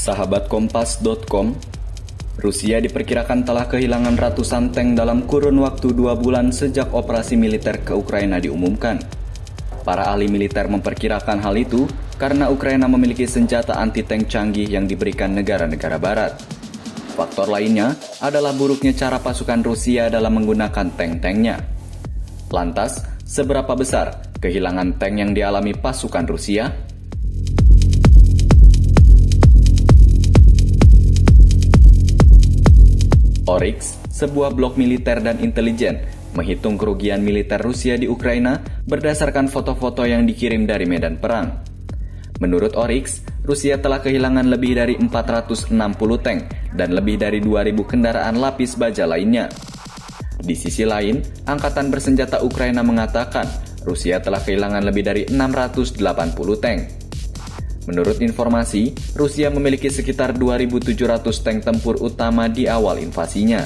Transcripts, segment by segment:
Sahabat Kompas.com, Rusia diperkirakan telah kehilangan ratusan tank dalam kurun waktu 2 bulan sejak operasi militer ke Ukraina diumumkan. Para ahli militer memperkirakan hal itu karena Ukraina memiliki senjata anti-tank canggih yang diberikan negara-negara barat. Faktor lainnya adalah buruknya cara pasukan Rusia dalam menggunakan tank-tanknya. Lantas, seberapa besar kehilangan tank yang dialami pasukan Rusia? Oryx, sebuah blog militer dan intelijen, menghitung kerugian militer Rusia di Ukraina berdasarkan foto-foto yang dikirim dari medan perang. Menurut Oryx, Rusia telah kehilangan lebih dari 460 tank dan lebih dari 2.000 kendaraan lapis baja lainnya. Di sisi lain, Angkatan Bersenjata Ukraina mengatakan Rusia telah kehilangan lebih dari 680 tank. Menurut informasi, Rusia memiliki sekitar 2.700 tank tempur utama di awal invasinya.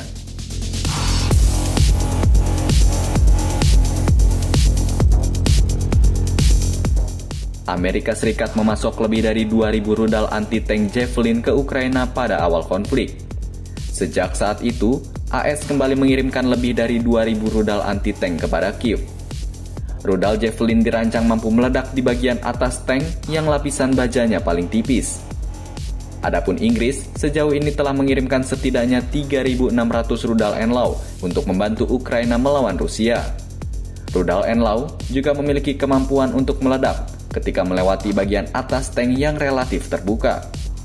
Amerika Serikat memasok lebih dari 2.000 rudal anti-tank Javelin ke Ukraina pada awal konflik. Sejak saat itu, AS kembali mengirimkan lebih dari 2.000 rudal anti-tank kepada Kiev. Rudal Javelin dirancang mampu meledak di bagian atas tank yang lapisan bajanya paling tipis. Adapun Inggris sejauh ini telah mengirimkan setidaknya 3.600 rudal Enlaw untuk membantu Ukraina melawan Rusia. Rudal Enlaw juga memiliki kemampuan untuk meledak ketika melewati bagian atas tank yang relatif terbuka.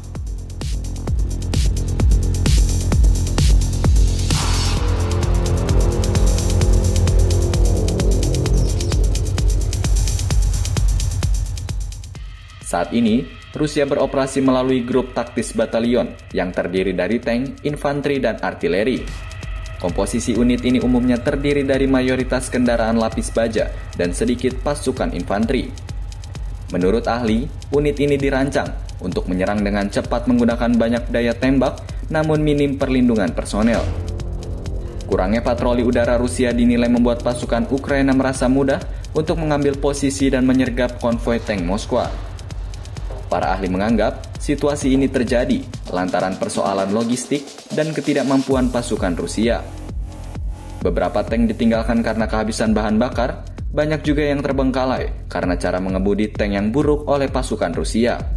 Saat ini, Rusia beroperasi melalui grup taktis batalion yang terdiri dari tank, infanteri, dan artileri. Komposisi unit ini umumnya terdiri dari mayoritas kendaraan lapis baja dan sedikit pasukan infanteri. Menurut ahli, unit ini dirancang untuk menyerang dengan cepat menggunakan banyak daya tembak, namun minim perlindungan personel. Kurangnya patroli udara Rusia dinilai membuat pasukan Ukraina merasa mudah untuk mengambil posisi dan menyergap konvoi tank Moskwa. Para ahli menganggap situasi ini terjadi lantaran persoalan logistik dan ketidakmampuan pasukan Rusia. Beberapa tank ditinggalkan karena kehabisan bahan bakar, banyak juga yang terbengkalai karena cara mengemudi tank yang buruk oleh pasukan Rusia.